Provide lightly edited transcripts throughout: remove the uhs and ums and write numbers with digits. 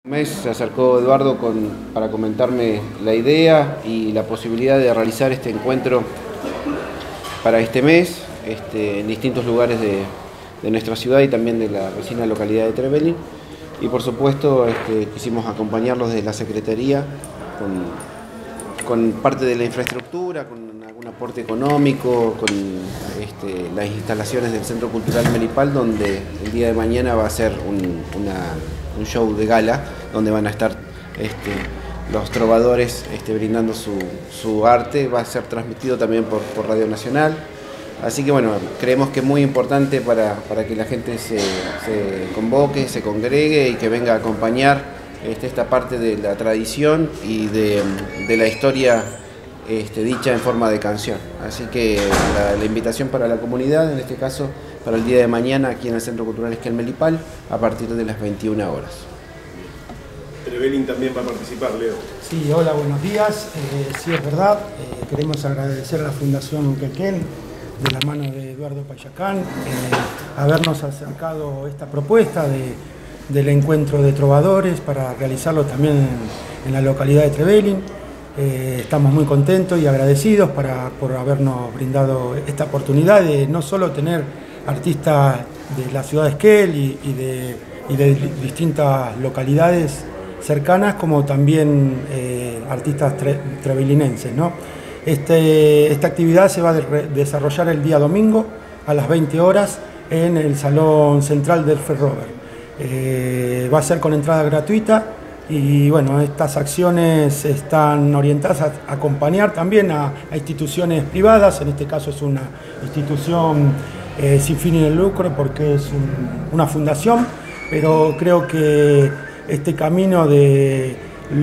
Un mes se acercó Eduardo para comentarme la idea y la posibilidad de realizar este encuentro para este mes en distintos lugares de nuestra ciudad y también de la vecina localidad de Trevelin. Y por supuesto quisimos acompañarlos desde la Secretaría con parte de la infraestructura, con algún aporte económico, con las instalaciones del Centro Cultural Melipal, donde el día de mañana va a ser un show de gala, donde van a estar los trovadores brindando su arte. Va a ser transmitido también por Radio Nacional. Así que bueno, creemos que es muy importante para que la gente se convoque, se congregue y que venga a acompañar esta parte de la tradición y de la historia dicha en forma de canción. Así que la invitación para la comunidad, en este caso para el día de mañana aquí en el Centro Cultural Esquel Melipal, a partir de las 21 horas. Trevelin también va a participar, Leo. Sí, hola, buenos días. Sí, es verdad, queremos agradecer a la Fundación Quequén, de la mano de Eduardo Payacán, habernos acercado esta propuesta del encuentro de trovadores para realizarlo también en la localidad de Trevelin. Estamos muy contentos y agradecidos por habernos brindado esta oportunidad de no solo tener artistas de la ciudad de Esquel y de distintas localidades cercanas, como también artistas trevelinenses, ¿no? Esta actividad se va a desarrollar el día domingo a las 20 horas en el Salón Central del Ferrover. Va a ser con entrada gratuita y bueno, estas acciones están orientadas a acompañar también a instituciones privadas. En este caso es una institución sin fines de lucro porque es una fundación, pero creo que este camino de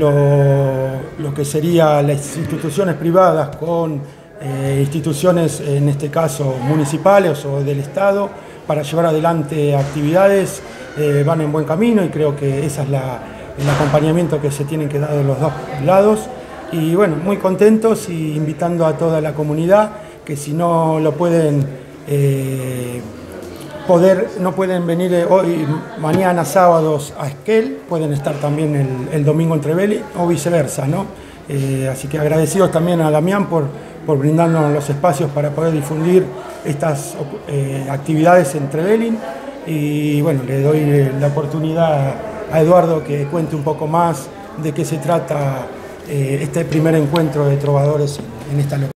lo que serían las instituciones privadas con instituciones, en este caso municipales o del Estado, para llevar adelante actividades, van en buen camino, y creo que ese es el acompañamiento que se tienen que dar de los dos lados. Y bueno, muy contentos y invitando a toda la comunidad que si no lo pueden no pueden venir hoy, mañana, sábados a Esquel, pueden estar también el domingo en Trevelin o viceversa, ¿no? Así que agradecidos también a Damián por brindarnos los espacios para poder difundir estas actividades en Trevelin. Y bueno, le doy la oportunidad a Eduardo que cuente un poco más de qué se trata este primer encuentro de trovadores en esta localidad.